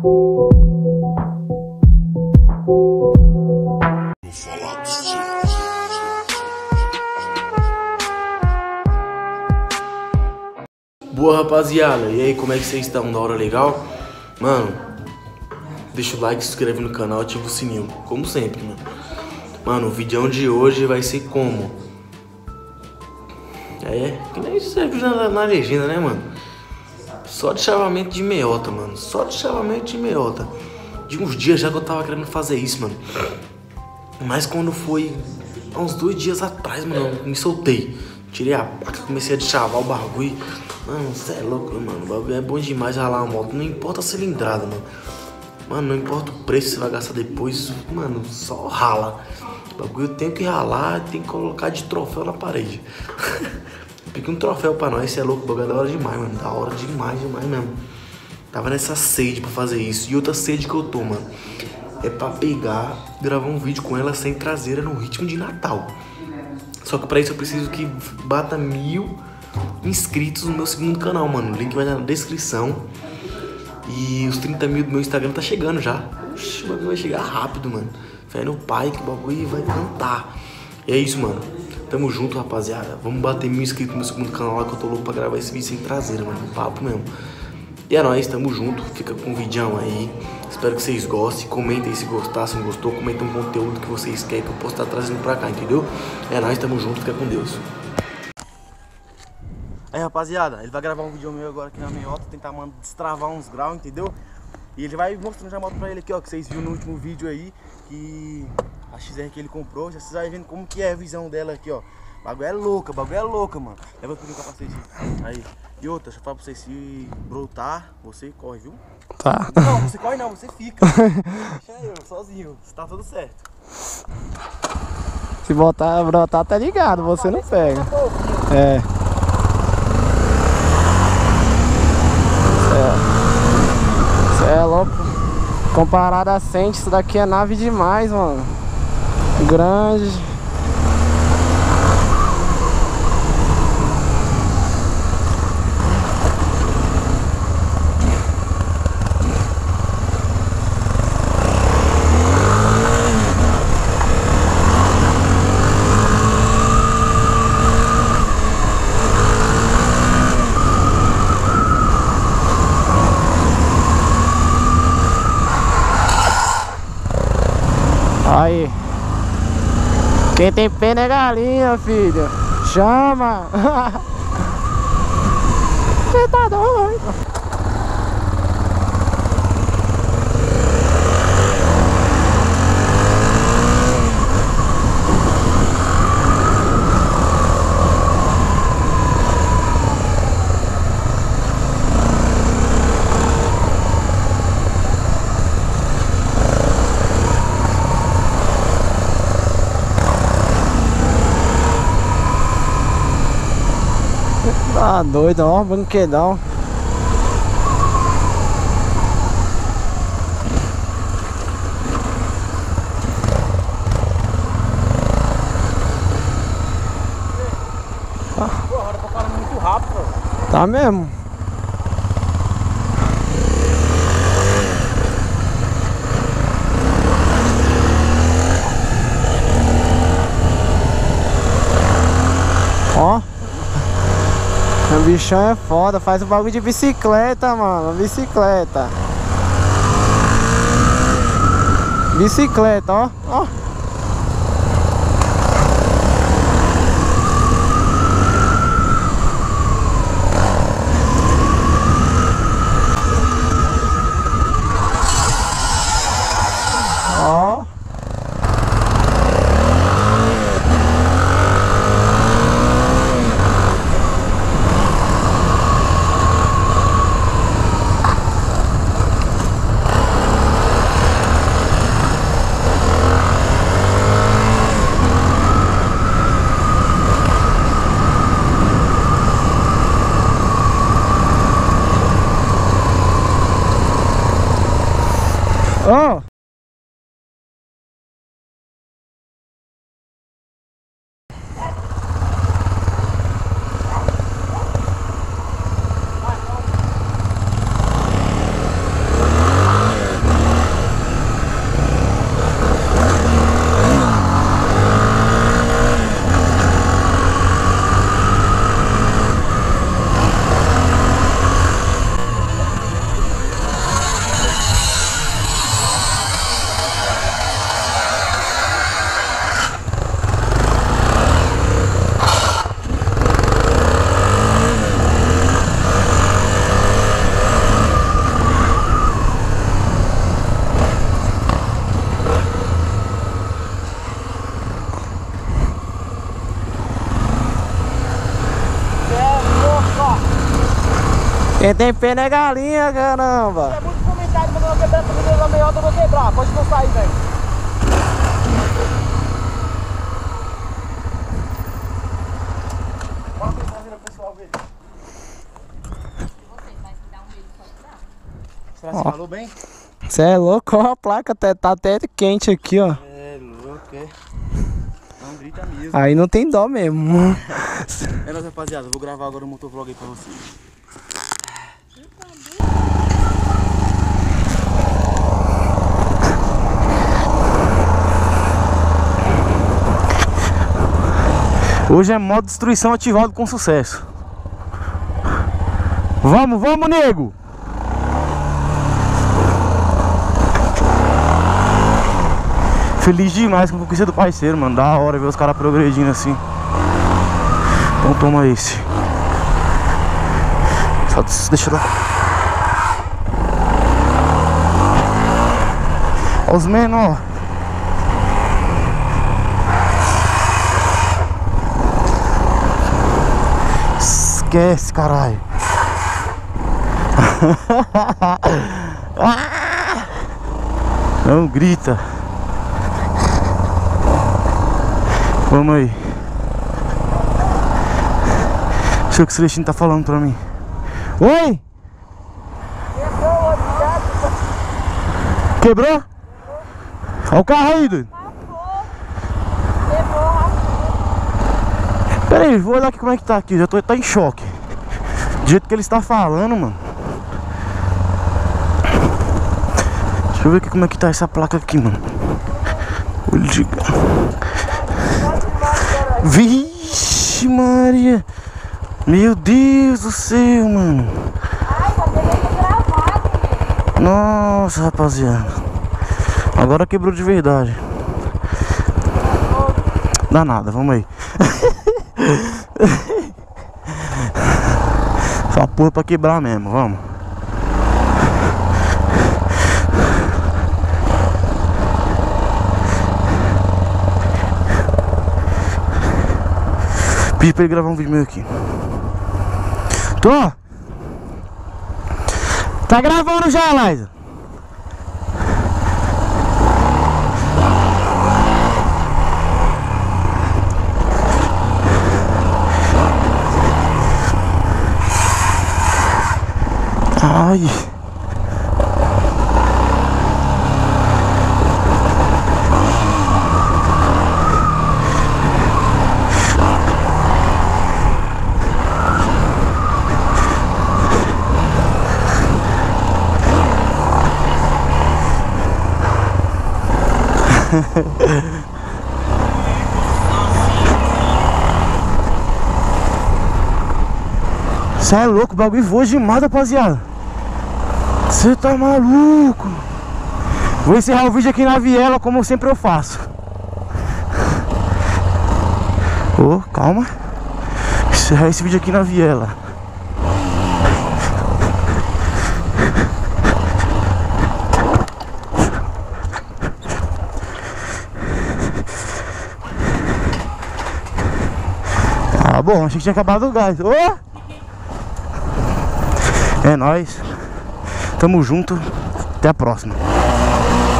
Boa, rapaziada, e aí, como é que vocês estão? Da hora legal? Mano, deixa o like, se inscreve no canal, ativa o sininho, como sempre, mano. Mano, o vídeo de hoje vai ser como? Que nem serve na legenda, né, mano? Só de chavamento de meiota, mano. Só de chavamento de meiota. De uns dias já que eu tava querendo fazer isso, mano. Mas quando foi há uns 2 dias atrás, mano, eu me soltei. Tirei a placa, comecei a deschavar o bagulho. Mano, você é louco, mano. O bagulho é bom demais ralar a moto. Não importa a cilindrada, mano. Mano, não importa o preço que você vai gastar depois. Mano, só rala. O bagulho eu tenho que ralar, tem que colocar de troféu na parede. Fica um troféu pra nós, você é louco. O bagulho é da hora demais, mano. Da hora demais mesmo. Tava nessa sede pra fazer isso. E outra sede que eu tô, mano, é pra pegar, gravar um vídeo com ela sem traseira no ritmo de Natal. Só que pra isso eu preciso que bata 1000 inscritos no meu segundo canal, mano. O link vai estar na descrição. E os 30 mil do meu Instagram tá chegando já. Oxi, o bagulho vai chegar rápido, mano. Fé no pai que o bagulho vai cantar. E é isso, mano. Tamo junto, rapaziada. Vamos bater 1000 inscritos no meu segundo canal lá, que eu tô louco pra gravar esse vídeo sem traseira, mano. Papo mesmo. E é nóis, tamo junto. Fica com o vídeo aí. Espero que vocês gostem. Comentem aí se gostar, se não gostou. Comentem um conteúdo que vocês querem que eu possa estar trazendo pra cá, entendeu? É nóis, tamo junto. Fica com Deus. Aí, rapaziada, ele vai gravar um vídeo meu agora aqui na meiota. Tentar destravar uns graus, entendeu? E ele vai mostrando já a moto pra ele aqui, ó. Que vocês viram no último vídeo aí. Que a XR que ele comprou. Já vocês vão vendo como que é a visão dela aqui, ó. O bagulho é louca, mano. Leva tudo o capacete aí. E outra, deixa eu falar pra vocês, se brotar, você corre, viu? Tá. Não, você corre não, você fica. Deixa eu, sozinho, tá tudo certo. Se brotar, tá ligado, você não pega. É. Cê é louco. Comparado a Sente, isso daqui é nave demais, mano. Grande. Aí, quem tem pena é galinha, filho. Chama. Você tá doido? Tá doido, ó, brinquedão. Pô, a hora tá parando muito rápido, ó. Tá mesmo. Ó. O bichão é foda, faz o bagulho de bicicleta, mano. Bicicleta. Bicicleta, ó. Ó. Ó. Oh. Quem tem pena é galinha, caramba. É muito comentário, mas eu vou quebrar pra na meiota, eu vou quebrar. Pode não sair, velho. Bora pensar o pessoal ver. Será que você falou bem? Você é louco, ó, a placa tá até quente aqui, ó. É louco, é. Não grita mesmo. Aí não tem dó mesmo. É nóis, rapaziada, eu vou gravar agora o motovlog aí pra vocês. Hoje é modo destruição ativado com sucesso. Vamos, vamos, nego! Feliz demais com a conquista do parceiro, mano. Da hora ver os caras progredindo assim. Então toma esse. Só deixa eu... Olha os menor. Esquece, caralho. Não grita. Vamos aí. Deixa eu ver o que o Celestino tá falando pra mim. Oi? Quebrou? Olha o carro aí, doido. Pera aí, vou olhar aqui como é que tá aqui. Já tá em choque. Do jeito que ele está falando, mano. Deixa eu ver aqui como é que tá essa placa aqui, mano. Olho de... Vixe, Maria. Meu Deus do céu, mano. Nossa, rapaziada. Agora quebrou de verdade. Dá nada, vamos aí. Só porra pra quebrar mesmo, vamos. Pedi pra ele gravar um vídeo meu aqui. Tô! Tá gravando já, Laísa? Ai. Cê é louco, o bagulho voa demais, rapaziada. Você tá maluco? Vou encerrar o vídeo aqui na viela, como sempre eu faço. Ô, calma. Encerrar esse vídeo aqui na viela. Ah, bom, achei que tinha acabado o gás. Ô! É nóis. Tamo junto. Até a próxima.